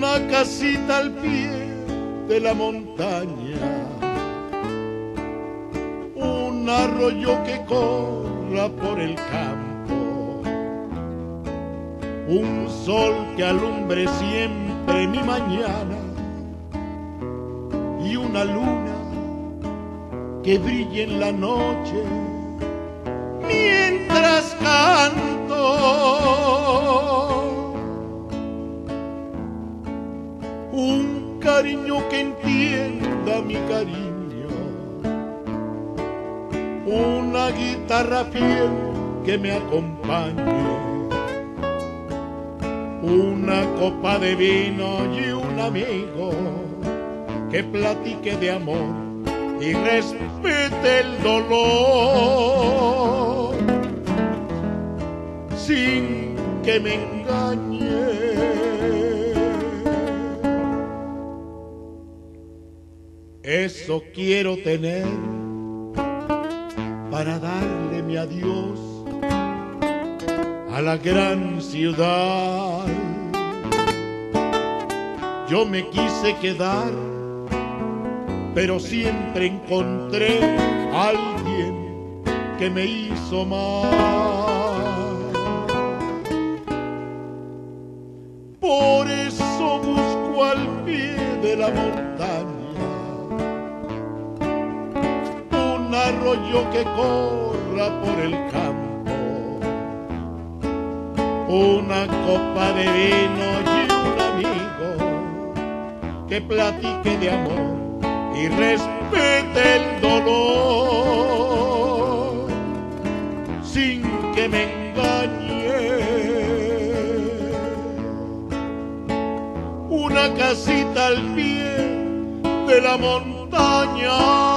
una casita al pie de la montaña, un arroyo que corra por el campo, un sol que alumbre siempre mi mañana y una luna que brille en la noche mientras canto. Un cariño que entienda mi cariño, una guitarra fiel que me acompañe, una copa de vino y un amigo que platique de amor y respete el dolor sin que me engañe. Eso quiero tener para darle mi adiós a la gran ciudad. Yo me quise quedar, pero siempre encontré a alguien que me hizo mal. Por eso busco al pie de la montaña un arroyo que corra por el campo, una copa de vino y un amigo que platique de amor y respete el dolor sin que me engañe. Una casita al pie de la montaña,